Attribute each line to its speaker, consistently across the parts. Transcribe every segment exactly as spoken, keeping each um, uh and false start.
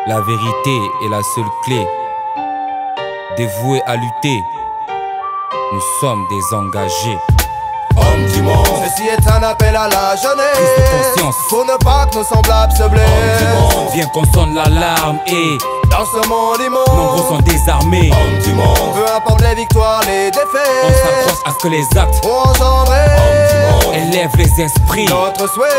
Speaker 1: La vérité est la seule clé. Dévoués à lutter, nous sommes des engagés.
Speaker 2: Homme du monde, ceci est un appel à la jeunesse.
Speaker 1: Prise de conscience,
Speaker 2: pour ne pas que nos semblables se blessent.
Speaker 1: Homme du monde, viens qu'on sonne l'alarme et
Speaker 2: dans ce monde immonde,
Speaker 1: nombreux sont désarmés.
Speaker 2: Homme du monde, peu importe les victoires, les défaites,
Speaker 1: on s'accroche à ce que les actes
Speaker 2: pour engendrer
Speaker 1: élèvent les esprits.
Speaker 2: Notre souhait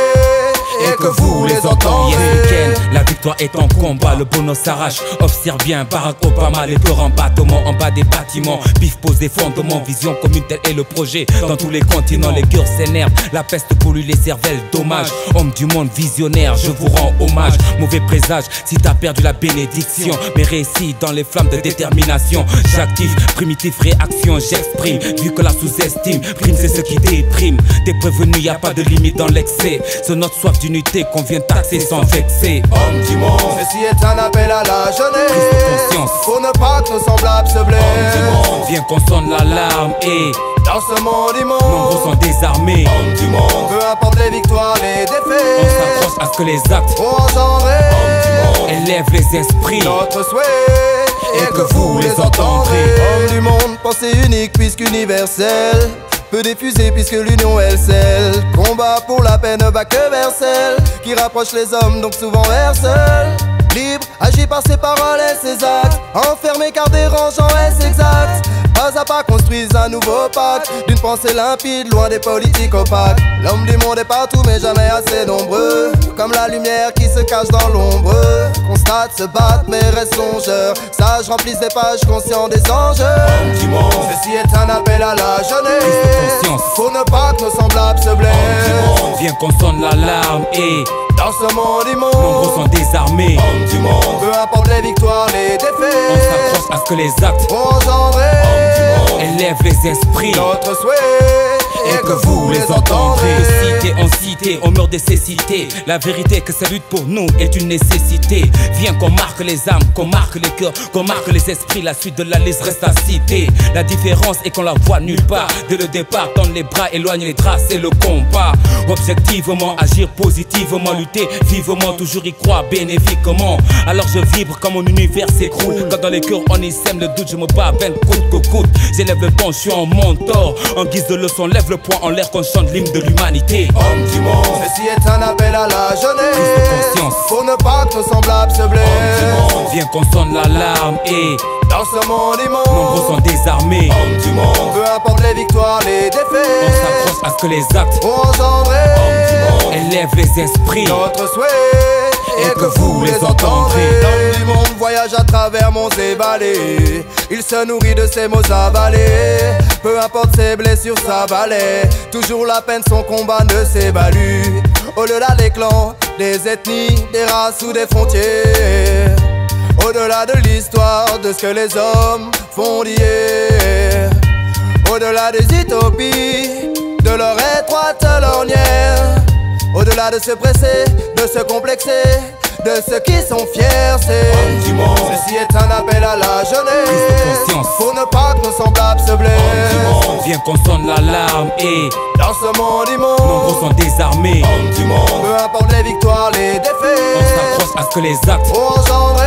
Speaker 2: et que vous les entendrez.
Speaker 1: Yes, la victoire est en combat, le bonheur s'arrache. Observe bien Barack Obama, les peurs en battement, en bas des bâtiments. Bif posé fondement, vision commune, tel est le projet. Dans tous les continents, les cœurs s'énervent. La peste pollue les cervelles, dommage. Homme du monde visionnaire, je vous rends hommage. Mauvais présage, si t'as perdu la bénédiction. Mes récits dans les flammes de détermination. J'active, primitif, réaction, j'exprime. Vu que la sous-estime, prime c'est ce qui déprime. T'es prévenu, y a pas de limite dans l'excès. C'est notre soif d'unité qu'on vient taxer sans vexer.
Speaker 2: Homme du monde, ceci est un appel à la jeunesse.
Speaker 1: Prise de conscience,
Speaker 2: pour ne pas que nos semblables se blessent.
Speaker 1: viens qu'on sonne l'alarme et
Speaker 2: dans ce monde immonde,
Speaker 1: nombreux sont désarmés.
Speaker 2: Homme du monde, peu importe les victoires, les
Speaker 1: On
Speaker 2: défaites,
Speaker 1: s'accroche à ce que les actes
Speaker 2: pour engendrer
Speaker 1: élèvent les esprits.
Speaker 2: notre souhait et que vous les entendrez. Homme du monde, pensée unique puisqu'universelle, peut diffuser puisque l'union est le sel. Combat pour la paix ne va que vers celle qui rapproche les hommes, donc souvent vers seul. Libre, agit par ses paroles et ses actes, enfermé car dérangeant est exact. Pas à pas construisent un nouveau pacte, d'une pensée limpide, loin des politiques opaques. L'homme du monde est partout mais jamais assez nombreux, comme la lumière qui se cache dans l'ombre. Constate, se battent mais reste songeur, sages remplissent des pages conscients des enjeux. Homme du monde, ceci est un appel à la jeunesse.
Speaker 1: Prise de conscience,
Speaker 2: pour ne pas que nos semblables se blessent.
Speaker 1: viens qu'on sonne l'alarme et
Speaker 2: dans ce monde immonde,
Speaker 1: nombreux sont désarmés.
Speaker 2: Homme du monde, peu importe les victoires, les
Speaker 1: On
Speaker 2: défaites,
Speaker 1: s'accroche à ce que les actes
Speaker 2: pour engendrer
Speaker 1: élèvent les esprits.
Speaker 2: notre souhait et que vous les entendrez.
Speaker 1: De cité en cité, on meurt de cécité. La vérité est que cette lutte pour nous est une nécessité. Viens qu'on marque les âmes, qu'on marque les cœurs, qu'on marque les esprits. La suite de la liste reste à citer. La différence est qu'on la voit nulle part. Dès le départ, tendre les bras, éloigne les traces et le combat. Objectivement, agir positivement, lutter vivement, toujours y croire bénéfiquement. Alors je vibre quand mon univers s'écroule. Quand dans les cœurs on y sème le doute, je me bats ben coûte que coûte. J'élève le ton, je suis en mentor. En guise de leçon, lève le poing en l'air qu'on chante l'hymne de l'humanité.
Speaker 2: Homme du monde, ceci est un appel à la jeunesse.
Speaker 1: Prise de conscience,
Speaker 2: pour ne pas que nos semblables se blessent.
Speaker 1: viens qu'on sonne l'alarme et
Speaker 2: dans ce monde immonde,
Speaker 1: nombreux sont désarmés.
Speaker 2: Homme du monde, peu importe les victoires, les
Speaker 1: On
Speaker 2: défaites,
Speaker 1: s'accroche à ce que les actes
Speaker 2: pour engendrer
Speaker 1: élèvent les esprits.
Speaker 2: notre souhait et que vous les entendrez. L'homme du monde voyage à travers monts et vallées, il se nourrit de ses mots avalés. Peu importe ses blessures, sa valet, toujours la peine, son combat ne s'évalue. Au-delà des clans, des ethnies, des races ou des frontières, au-delà de l'histoire, de ce que les hommes font d'hier, au-delà des utopies, de leur étroite lorgnière, au-delà de se presser, de se complexer, de ceux qui sont fiers, c'est Homme du monde, ceci est un appel à la jeunesse.
Speaker 1: Prise de conscience,
Speaker 2: pour ne pas que nos semblables se blessent.
Speaker 1: viens qu'on sonne l'alarme et
Speaker 2: dans ce monde immonde,
Speaker 1: nombreux sont désarmés.
Speaker 2: Homme du monde, peu importe les victoires, les
Speaker 1: On
Speaker 2: défaites,
Speaker 1: s'accroche à ce que les actes
Speaker 2: pour engendrer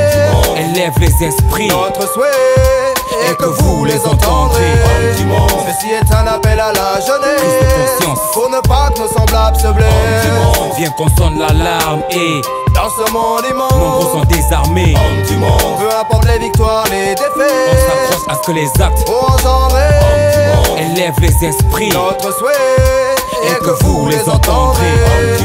Speaker 1: élèvent les esprits.
Speaker 2: notre souhait et que vous les entendrez. Homme du monde, ceci est un appel à la
Speaker 1: Prise
Speaker 2: jeunesse.
Speaker 1: de conscience,
Speaker 2: pour ne pas que nos semblables se blessent.
Speaker 1: viens qu'on sonne l'alarme et
Speaker 2: dans ce monde immonde,
Speaker 1: nombreux sont désarmés.
Speaker 2: Homme du monde, peu importe les victoires, les
Speaker 1: On
Speaker 2: défaites,
Speaker 1: s'accroche à ce que les actes
Speaker 2: pour engendrer
Speaker 1: élèvent les esprits.
Speaker 2: notre souhait et que vous les entendrez.